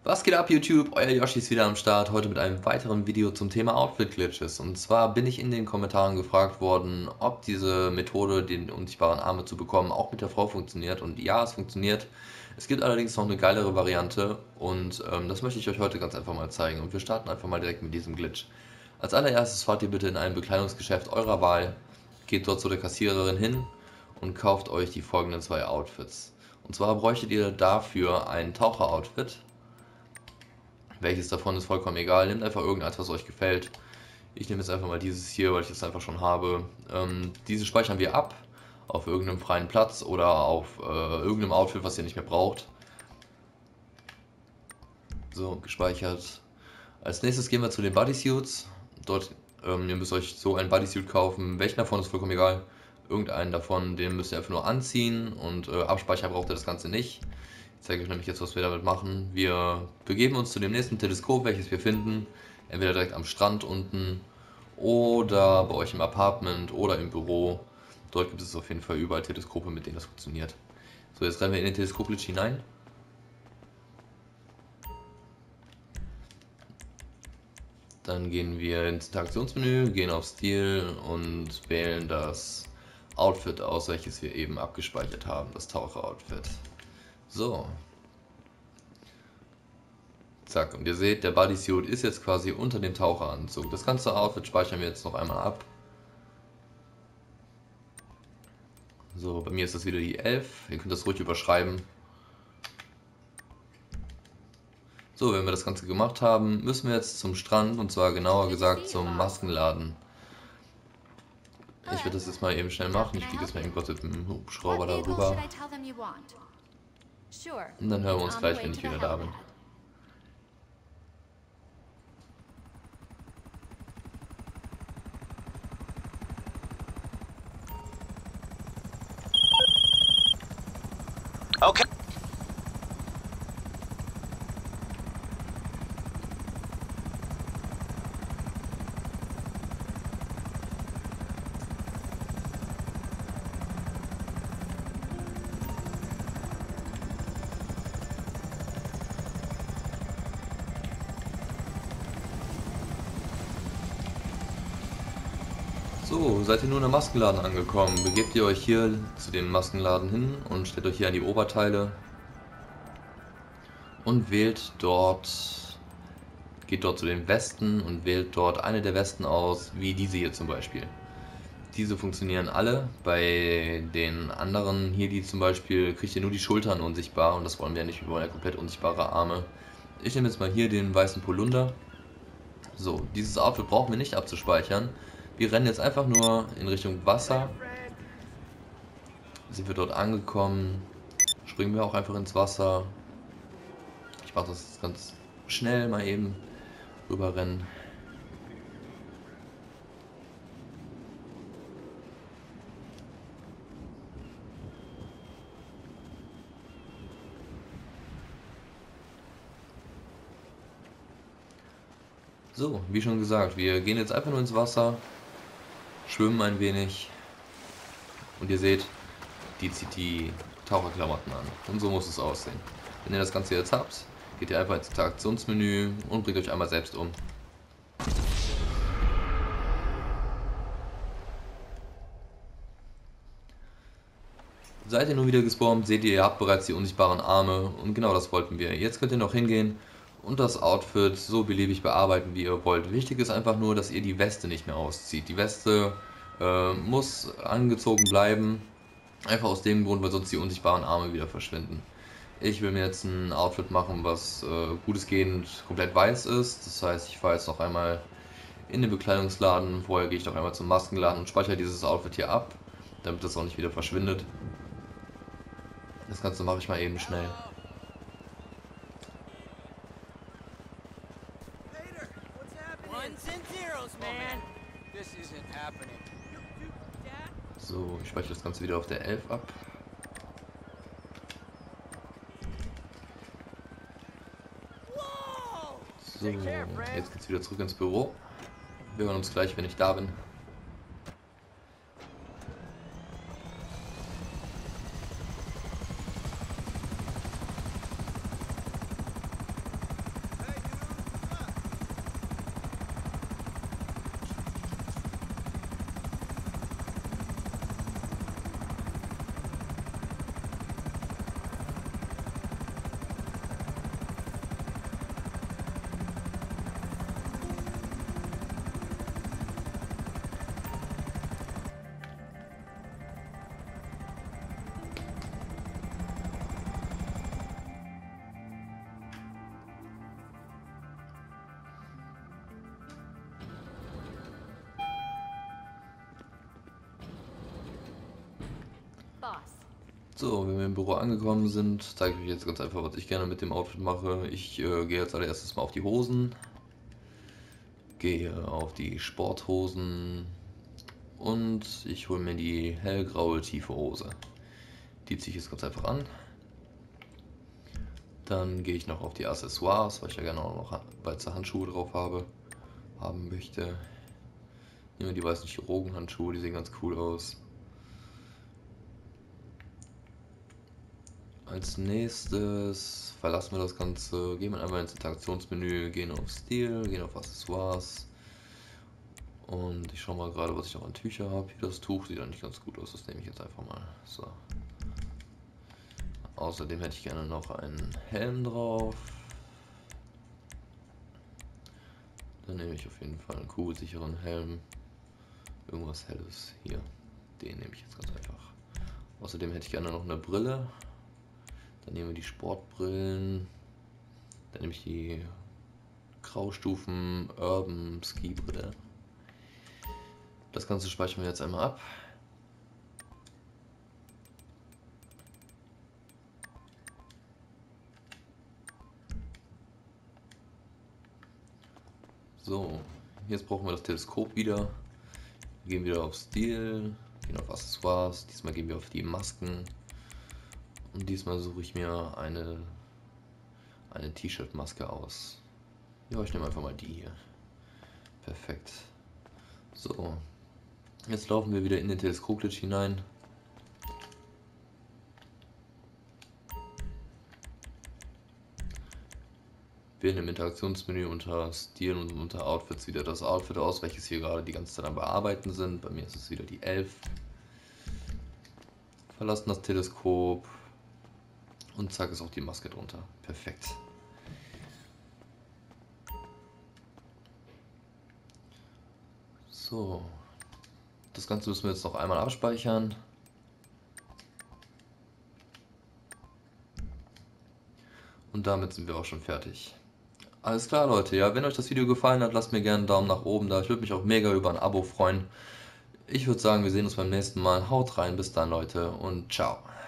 Was geht ab YouTube? Euer Yoshi ist wieder am Start, heute mit einem weiteren Video zum Thema Outfit Glitches. Und zwar bin ich in den Kommentaren gefragt worden, ob diese Methode, den unsichtbaren Arme zu bekommen, auch mit der Frau funktioniert. Und ja, es funktioniert. Es gibt allerdings noch eine geilere Variante und das möchte ich euch heute ganz einfach mal zeigen. Und wir starten einfach mal direkt mit diesem Glitch. Als allererstes fahrt ihr bitte in ein Bekleidungsgeschäft eurer Wahl, geht dort zu der Kassiererin hin und kauft euch die folgenden zwei Outfits. Und zwar bräuchtet ihr dafür ein Taucher-Outfit. Welches davon ist vollkommen egal, nehmt einfach irgendeins, was euch gefällt. Ich nehme jetzt einfach mal dieses hier, weil ich das einfach schon habe. Diese speichern wir ab auf irgendeinem freien Platz oder auf irgendeinem Outfit, was ihr nicht mehr braucht. So, gespeichert. Als nächstes gehen wir zu den Bodysuits. Dort, ihr müsst euch so ein Bodysuit kaufen. Welchen davon ist vollkommen egal. Irgendeinen davon, den müsst ihr einfach nur anziehen und abspeichern braucht ihr das Ganze nicht. Ich zeige euch nämlich jetzt, was wir damit machen. Wir begeben uns zu dem nächsten Teleskop, welches wir finden. Entweder direkt am Strand unten oder bei euch im Apartment oder im Büro. Dort gibt es auf jeden Fall überall Teleskope, mit denen das funktioniert. So, jetzt rennen wir in den Teleskop-Glitch hinein. Dann gehen wir ins Interaktionsmenü, gehen auf Stil und wählen das Outfit aus, welches wir eben abgespeichert haben, das Taucher-Outfit. So. Zack, und ihr seht, der Bodysuit ist jetzt quasi unter dem Taucheranzug. Das ganze Outfit speichern wir jetzt noch einmal ab. So, bei mir ist das wieder die 11. Ihr könnt das ruhig überschreiben. So, wenn wir das Ganze gemacht haben, müssen wir jetzt zum Strand, und zwar genauer gesagt zum Maskenladen. Ich werde das jetzt mal eben schnell machen. Ich fliege jetzt mal eben kurz mit dem Hubschrauber darüber. Und dann hören wir uns gleich, wenn ich wieder da bin. Okay. So, seid ihr nun am Maskenladen angekommen, begebt ihr euch hier zu dem Maskenladen hin und stellt euch hier an die Oberteile und wählt dort, geht dort zu den Westen und wählt dort eine der Westen aus, wie diese hier zum Beispiel. Diese funktionieren alle, bei den anderen hier, die zum Beispiel, kriegt ihr nur die Schultern unsichtbar und das wollen wir nicht, wir wollen ja komplett unsichtbare Arme. Ich nehme jetzt mal hier den weißen Polunder. So, dieses Outfit brauchen wir nicht abzuspeichern. Wir rennen jetzt einfach nur in Richtung Wasser. Sind wir dort angekommen, springen wir auch einfach ins Wasser. Ich mache das ganz schnell mal eben rüber rennen. So, wie schon gesagt, wir gehen jetzt einfach nur ins Wasser, schwimmen ein wenig und ihr seht, die zieht die Taucherklamotten an. Und so muss es aussehen. Wenn ihr das Ganze jetzt habt, geht ihr einfach ins Interaktionsmenü und bringt euch einmal selbst um. Seid ihr nun wieder gespawnt, seht ihr habt bereits die unsichtbaren Arme und genau das wollten wir. Jetzt könnt ihr noch hingehen und das Outfit so beliebig bearbeiten, wie ihr wollt. Wichtig ist einfach nur, dass ihr die Weste nicht mehr auszieht. Die Weste muss angezogen bleiben, einfach aus dem Grund, weil sonst die unsichtbaren Arme wieder verschwinden. Ich will mir jetzt ein Outfit machen, was gutesgehend komplett weiß ist. Das heißt, ich fahre jetzt noch einmal in den Bekleidungsladen. Vorher gehe ich noch einmal zum Maskenladen und speichere dieses Outfit hier ab, damit das auch nicht wieder verschwindet. Das Ganze mache ich mal eben schnell. So, ich speichere das Ganze wieder auf der 11 ab. So, jetzt geht's wieder zurück ins Büro. Wir hören uns gleich, wenn ich da bin. So, wenn wir im Büro angekommen sind, zeige ich euch jetzt ganz einfach, was ich gerne mit dem Outfit mache. Ich gehe jetzt allererstes mal auf die Hosen, gehe auf die Sporthosen und ich hole mir die hellgraue tiefe Hose. Die ziehe ich jetzt ganz einfach an. Dann gehe ich noch auf die Accessoires, weil ich ja gerne auch noch weiße Handschuhe drauf haben möchte. Nehmen wir die weißen Chirurgenhandschuhe, die sehen ganz cool aus. Als nächstes verlassen wir das Ganze, gehen wir einmal ins Interaktionsmenü, gehen auf Stil, gehen auf Accessoires und ich schaue mal gerade, was ich noch an Tücher habe. Hier das Tuch sieht eigentlich ganz gut aus, das nehme ich jetzt einfach mal. So. Außerdem hätte ich gerne noch einen Helm drauf. Dann nehme ich auf jeden Fall einen kugelsicheren Helm. Irgendwas Helles hier. Den nehme ich jetzt ganz einfach. Außerdem hätte ich gerne noch eine Brille. Dann nehmen wir die Sportbrillen. Dann nehme ich die Graustufen Urban Ski Brille. Das Ganze speichern wir jetzt einmal ab. So, jetzt brauchen wir das Teleskop wieder. Wir gehen wieder auf Stil, gehen auf Accessoires. Diesmal gehen wir auf die Masken. Und diesmal suche ich mir eine T-Shirt-Maske aus. Ja, ich nehme einfach mal die hier. Perfekt. So, jetzt laufen wir wieder in den Teleskop-Glitch hinein. Wählen im Interaktionsmenü unter Stil und unter Outfits wieder das Outfit aus, welches hier gerade die ganze Zeit am Bearbeiten sind. Bei mir ist es wieder die 11. Verlassen das Teleskop und zack ist auch die Maske drunter. Perfekt. So, das Ganze müssen wir jetzt noch einmal abspeichern. Und damit sind wir auch schon fertig. Alles klar, Leute. Ja, wenn euch das Video gefallen hat, lasst mir gerne einen Daumen nach oben da. Ich würde mich auch mega über ein Abo freuen. Ich würde sagen, wir sehen uns beim nächsten Mal. Haut rein, bis dann, Leute, und ciao.